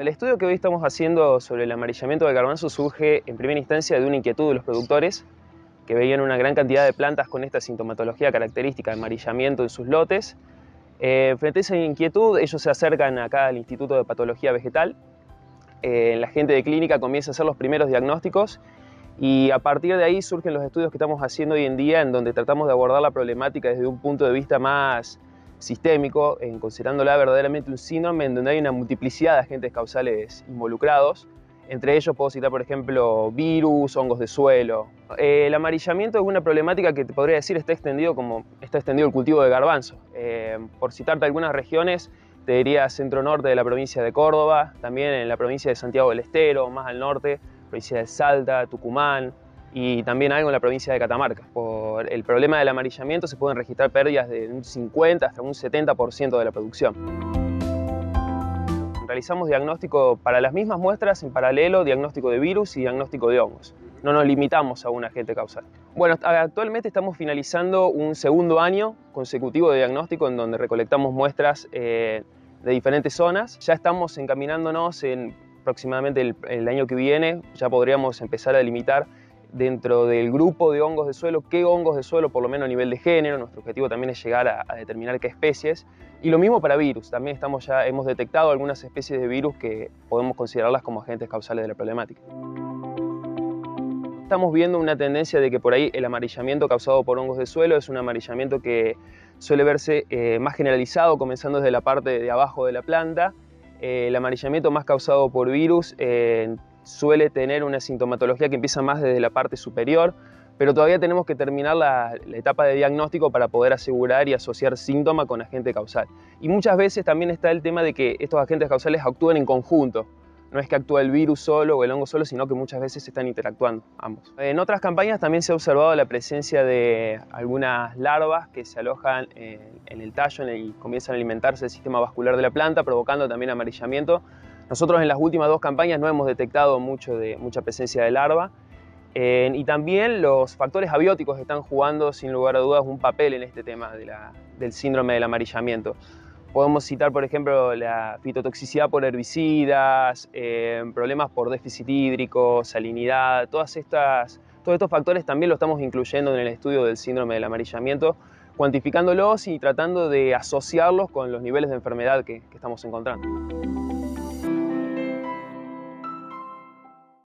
El estudio que hoy estamos haciendo sobre el amarillamiento del garbanzo surge en primera instancia de una inquietud de los productores que veían una gran cantidad de plantas con esta sintomatología característica de amarillamiento en sus lotes. Frente a esa inquietud, ellos se acercan acá al Instituto de Patología Vegetal. La gente de clínica comienza a hacer los primeros diagnósticos y a partir de ahí surgen los estudios que estamos haciendo hoy en día, en donde tratamos de abordar la problemática desde un punto de vista más sistémico, considerándola verdaderamente un síndrome en donde hay una multiplicidad de agentes causales involucrados. Entre ellos puedo citar, por ejemplo, virus, hongos de suelo. El amarillamiento es una problemática que te podría decir está extendido el cultivo de garbanzo. Por citarte algunas regiones, te diría centro-norte de la provincia de Córdoba, también en la provincia de Santiago del Estero, más al norte, provincia de Salta, Tucumán, y también algo en la provincia de Catamarca. Por el problema del amarillamiento se pueden registrar pérdidas de un 50 hasta un 70% de la producción. Realizamos diagnóstico para las mismas muestras, en paralelo, diagnóstico de virus y diagnóstico de hongos. No nos limitamos a un agente causal. Bueno, actualmente estamos finalizando un segundo año consecutivo de diagnóstico en donde recolectamos muestras de diferentes zonas. Ya estamos encaminándonos en aproximadamente el año que viene, ya podríamos empezar a delimitar dentro del grupo de hongos de suelo, qué hongos de suelo, por lo menos a nivel de género. Nuestro objetivo también es llegar a determinar qué especies. Y lo mismo para virus, también hemos detectado algunas especies de virus que podemos considerarlas como agentes causales de la problemática. Estamos viendo una tendencia de que por ahí el amarillamiento causado por hongos de suelo es un amarillamiento que suele verse más generalizado, comenzando desde la parte de abajo de la planta. El amarillamiento más causado por virus suele tener una sintomatología que empieza más desde la parte superior, pero todavía tenemos que terminar la etapa de diagnóstico para poder asegurar y asociar síntoma con agente causal. Y muchas veces también está el tema de que estos agentes causales actúen en conjunto. No es que actúa el virus solo o el hongo solo, sino que muchas veces están interactuando ambos. En otras campañas también se ha observado la presencia de algunas larvas que se alojan en el tallo y comienzan a alimentarse del sistema vascular de la planta, provocando también amarillamiento. Nosotros en las últimas dos campañas no hemos detectado mucha presencia de larva. Y también los factores abióticos están jugando sin lugar a dudas un papel en este tema del síndrome del amarillamiento. Podemos citar, por ejemplo, la fitotoxicidad por herbicidas, problemas por déficit hídrico, salinidad. Todos estos factores también los estamos incluyendo en el estudio del síndrome del amarillamiento, cuantificándolos y tratando de asociarlos con los niveles de enfermedad que estamos encontrando.